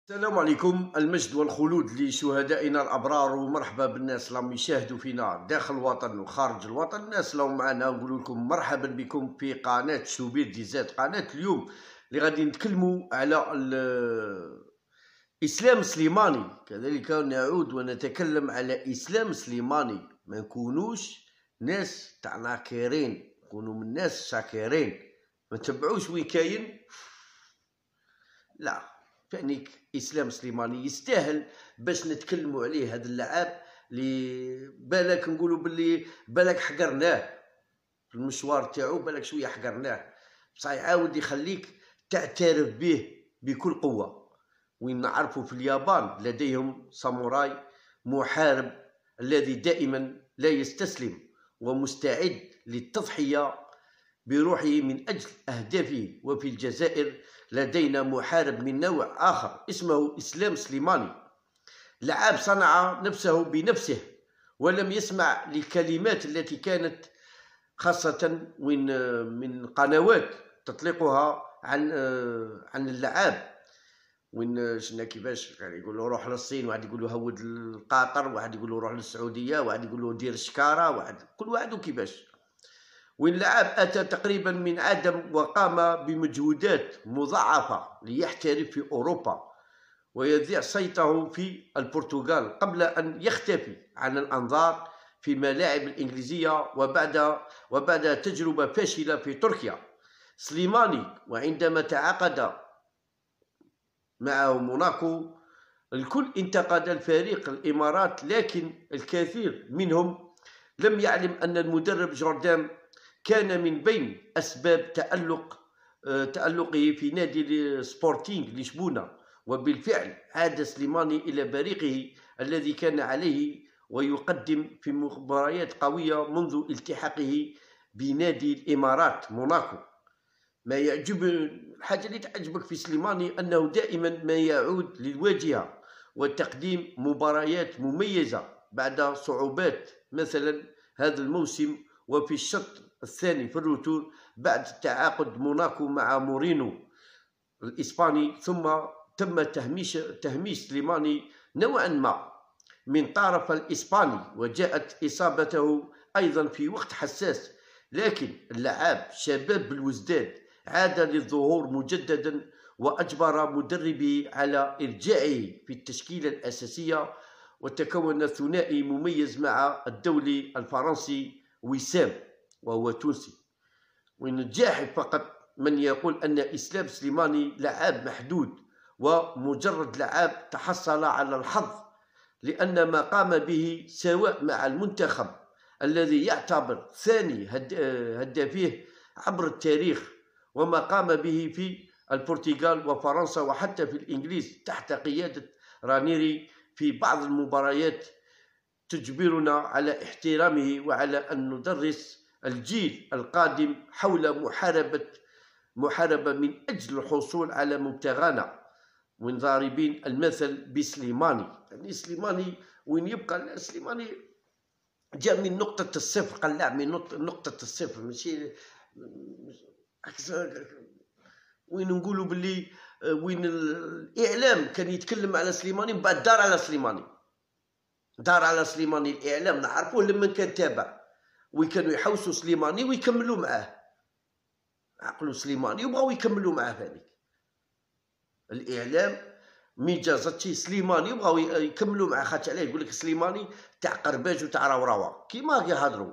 السلام عليكم. المجد والخلود لشهدائنا الأبرار، ومرحبا بالناس اللي يشاهدوا فينا داخل الوطن وخارج الوطن. الناس اللي معنا نقول لكم مرحبا بكم في قناة شوبير دي زاد. قناة اليوم اللي غادي نتكلموا على إسلام سليماني، كذلك نعود ونتكلم على إسلام سليماني. ما نكونوش ناس تاع ناكرين، نكونوا من ناس شاكرين، ما تبعوش وين كاين. لا، فانيك اسلام سليماني يستاهل باش نتكلموا عليه. هذا اللعاب اللي بالك نقولوا باللي بالك حقرناه في المشوار تاعو، بالك شويه حقرناه، بصح يعاود يخليك تعترف به بكل قوه. وين نعرفوا في اليابان لديهم ساموراي محارب الذي دائما لا يستسلم ومستعد للتضحيه بروحه من أجل أهدافه. وفي الجزائر لدينا محارب من نوع آخر اسمه إسلام سليماني. لعاب صنع نفسه بنفسه ولم يسمع للكلمات التي كانت خاصة من قنوات تطلقها عن اللعاب. وين شفنا كيفاش يعني يقول له روح للصين، واحد يقول له هود لقطر، واحد يقول له روح للسعودية، واحد يقول له دير شكارة، كل واحد وكيفاش. وين لعاب أتى تقريبا من عدم وقام بمجهودات مضاعفة ليحترف في أوروبا ويذيع صيته في البرتغال قبل أن يختفي عن الأنظار في الملاعب الإنجليزية وبعد تجربة فاشلة في تركيا. سليماني وعندما تعاقد معه موناكو الكل انتقد الفريق الإمارات، لكن الكثير منهم لم يعلم أن المدرب جوردان كان من بين أسباب تألقه في نادي سبورتينغ لشبونة. وبالفعل عاد سليماني إلى بريقه الذي كان عليه ويقدم في مباريات قوية منذ التحاقه بنادي الإمارات موناكو. ما يعجب الحاجة اللي تعجبك في سليماني أنه دائما ما يعود للواجهة وتقديم مباريات مميزة بعد صعوبات، مثلا هذا الموسم وفي الشوط الثاني في الروتور بعد تعاقد موناكو مع مورينو الإسباني. ثم تم تهميش سليماني نوعا ما من طرف الإسباني، وجاءت إصابته أيضا في وقت حساس، لكن اللاعب شباب بالوزداد عاد للظهور مجددا وأجبر مدربه على إرجاعه في التشكيلة الأساسية، وتكون ثنائي مميز مع الدولي الفرنسي وسام وهو تونسي. ونجاح فقط من يقول أن إسلام سليماني لاعب محدود ومجرد لاعب تحصل على الحظ، لأن ما قام به سواء مع المنتخب الذي يعتبر ثاني هدافيه عبر التاريخ، وما قام به في البرتغال وفرنسا وحتى في الإنجليز تحت قيادة رانيري في بعض المباريات، تجبرنا على احترامه وعلى أن ندرس الجيل القادم حول محاربة من أجل الحصول على مبتغانا، وضاربين المثل بسليماني. يعني سليماني وين يبقى؟ سليماني جاء من نقطة الصفر، قلع من نقطة الصفر، ماشي وين نقولوا باللي وين الإعلام كان يتكلم على سليماني من بعد دار على سليماني الإعلام نعرفوه لما كان تابع، وكانوا يحوسوا سليماني ويكملوا معاه، عقلوا سليماني وبغاو يكملوا معاه. هذيك الإعلام مي جازتشي سليماني وبغاو يكملوا معاه، خاطر عليه يقول لك سليماني تاع قرباج وتاع راوراوه، كيما يهضروا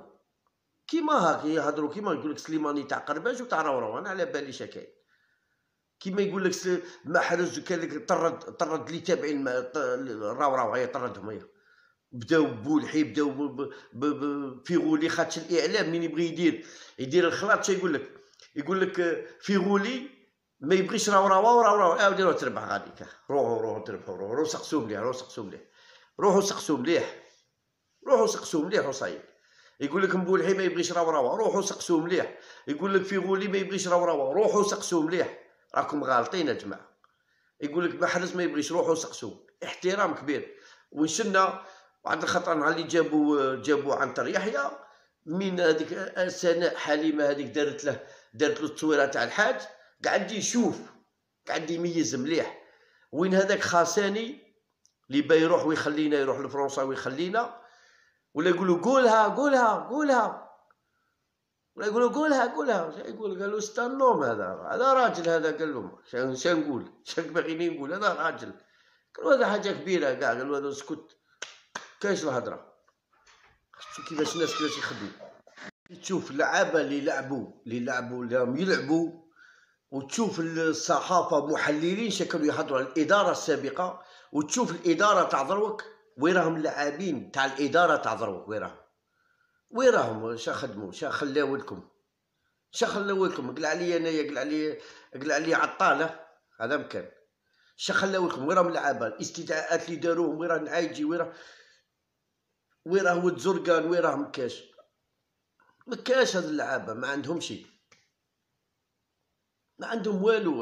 كيما يقول لك سليماني تاع قرباج وتاع راوراوه. انا على بالي شكاين كيما يقول لك محرز كان لك طرد اللي تابعين راوراوه، هي طردهم، هي بداو بولحي، بداو فيغولي، خاطش الاعلام من يبغي يدير الخلاط شي يقول لك فيغولي ما يبغيش راوراوه عاودي روح تربح غاديك، روحوا تربحوا، روحوا سقسوا مليح وصايب. يقول لك مبولحي ما يبغيش راوراوه، روحوا سقسوا مليح. يقول لك فيغولي ما يبغيش راوراوه، روحوا سقسوا مليح، راكم غالطين يا جماعه. يقول لك محرز ما يبغيش، روحوا سقسوا. احترام كبير. وشنا بعد الخطأ اللي جابوا عنتر يحيى من هذيك سناء حليمه، هذيك دارت له التصويره تاع الحاج، قاعد يشوف، قاعد يميز مليح. وين هذاك خاصاني اللي با يروح ويخلينا يروح لفرنسا ويخلينا، ولا يقولوا قولها قولها قولها، ولا يقولوا قولها يقول قالوا استنوم هذا راجل، هذا قال لهم شا نقول شا باغيين نقول، هذا راجل. قالوا هذا حاجه كبيره كاع، قالوا هذا اسكت كاينش الهضره. شوف كيفاش الناس كيفاش يخدموا. تشوف اللعابه اللي راهم يلعبوا، وتشوف الصحافه محللين شكلوا يحضروا على الاداره السابقه، وتشوف الاداره تاع دروك وين راهم اللاعبين تاع الاداره تاع دروك وين راهم شا خدموا شا خلاو لكم قل عليا انايا قل عليا عطاله هذا مكان شا خلاو لكم وين راهم اللعابه الاستدعاءات اللي داروهم وين راه نعايجي وين راه ود زرقان وين راه مكاش هاد اللعابه ما عندهم شيء، ما عندهم والو.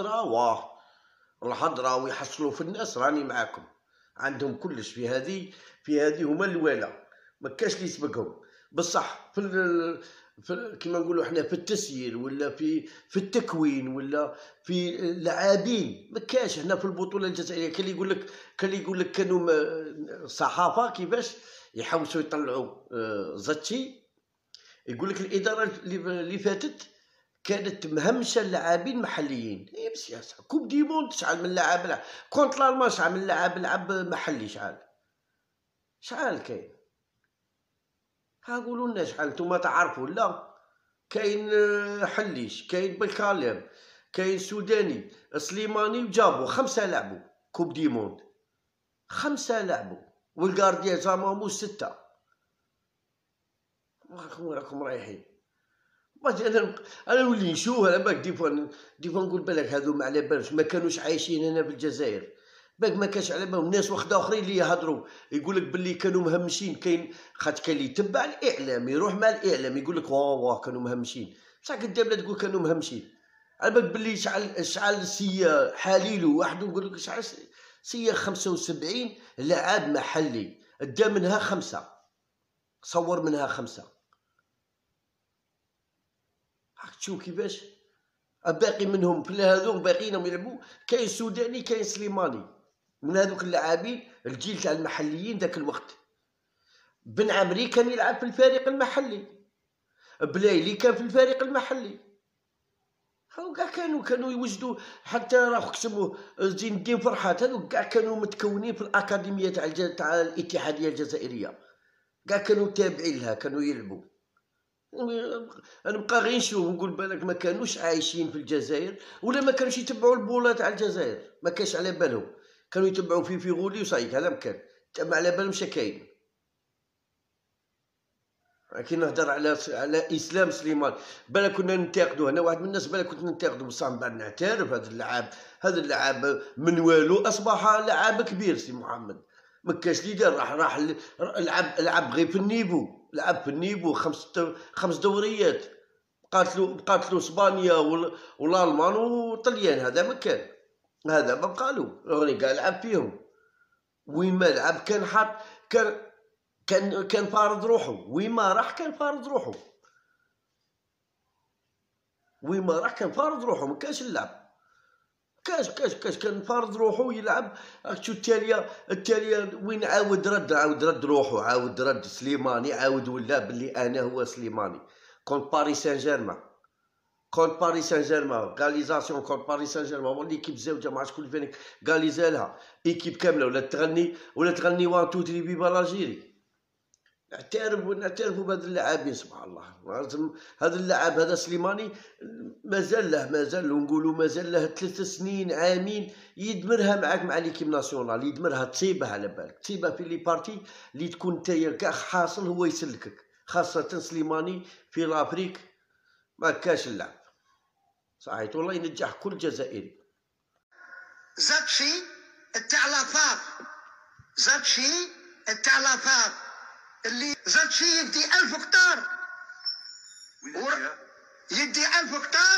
الهضره ويحصلوا في الناس راني معاكم، عندهم كلش في هذه هما الوالا، ما كاش اللي يسبقهم. بصح في كيما نقولوا احنا في التسيير ولا في التكوين ولا في اللاعبين ما كاش. هنا في البطوله الجزائريه كان يقول لك كانوا الصحافه كيفاش يحوسوا يطلعوا زاتشي، يقول لك الاداره اللي فاتت كانت مهمشه اللاعبين محليين. بسياسه كوب دي موند شحال من لاعب لعب كونت الالمان، شحال من لاعب لعب محلي، شحال كاين. ها قولوا لنا شحال نتوما تعرفوا. لا كاين حليش، كاين بالكالير، كاين سوداني سليماني، وجابوا 5 لعبوا كوب دي موند، 5 لعبوا، والكارديان زامامو 6. راكم رايحين. انا نولي نشوف على بالك ديفوا نقول بالك هذو ما على بالش ما كانوش عايشين هنا في الجزائر، بالك ما كانش على بالهم ناس وحده اخرين اللي يهضروا يقول لك باللي كانوا مهمشين. كاين خاطر كان اللي يتبع الاعلام يروح مع الاعلام يقول لك واه كانوا مهمشين، بصح قدام لا تقول كانوا مهمشين. على بالك باللي شعل سي حاليلو وحده نقول لك شعل سي 75 لاعب محلي، دا منها 5، صور منها 5. تشوف كيفاش باقي منهم في هذوك باقيين يلعبوا. كاين سوداني كاين سليماني من هذوك اللاعبين الجيل تاع المحليين ذاك الوقت. بن عمري كان يلعب في الفريق المحلي، بلايلي كان في الفريق المحلي، كاع كانوا يوجدوا. حتى راه كتبوا زين الدين فرحات هذوك كاع كانوا متكونين في الاكاديميه تاع الاتحاديه الجزائريه، كاع كانوا تابعين لها كانوا يلعبوا. انا نبقى غير نشوف نقول بالك ما كانوش عايشين في الجزائر ولا ما كانوش يتبعوا البطولات تاع الجزائر، ما كانش على بالهم، كانوا يتبعوا في غولي وصايك هذا مكان ما على بالهمش كاين. كي نهضر على اسلام سليمان بالك كنا ننتقدوا، انا واحد من الناس بالك كنت ننتقدوا، بصح من بعد نعترف هذا اللاعب من والو اصبح لاعب كبير. سي محمد ما كاش اللي دار، راح لعب غير في النيفو، لعب في النيفو 5 دوريات، بقات له اسبانيا والالمان والطليان، هذا ما كان، هذا ما بقالو راني كاع لعب فيهم. وين ما لعب كان حاط كان فارض روحه، وين ما راح كان فارض روحه، وين ما راح كان فارض روحه، ما كانش اللعب كاش كان فارض روحه يلعب. شو التالية وين عاود رد روحه، عاود رد سليماني، عاود ولا باللي انا هو سليماني. كونت باريس سان جيرمان غاليزاسيون كونت باريس سان جيرمان، واللي كيب زوجه ما عرفتش كل فين غاليزالها ايكيب كامله، ولا تغني 1 2 3 فيفا لاجيري. نعترفوا بهذا اللاعبين سبحان الله. هذا اللاعب هذا سليماني مازال له نقولوا مازال له 3 سنين عامين يدمرها معاك مع ليكيب ناسيونال، يدمرها تصيبها على بالك، تصيبها في لي بارتي اللي تكون نتايا كاع حاصل هو يسلكك، خاصة سليماني في لافريك ما كاش اللعب صحيت. والله ينجح كل جزائري. زاتشي تاع لافار، زاتشي تاع لافار اللي زاتشي يدي 1000 هكتار، يدي 1000 هكتار.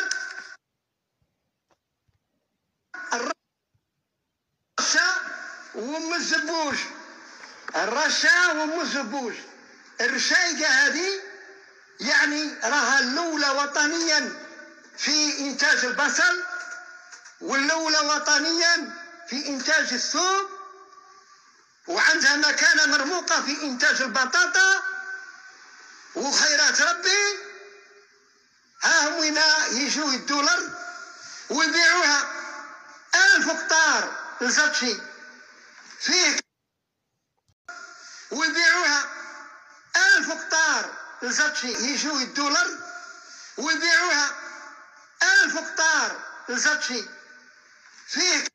الرشا وام الزبوج، الرشا وام الزبوج، الرشايقة هذه يعني راها الأولى وطنيا في إنتاج البصل، والأولى وطنيا في إنتاج الثوم، وعندها مكانة مرموقة في إنتاج البطاطا وخيرات ربي. ها هم وين يجوا الدولار ويبيعوها 1000 هكتار لزاتشي فيه، ويبيعوها 1000 هكتار لزاتشي. يجوا الدولار ويبيعوها 1000 هكتار لزاتشي فيه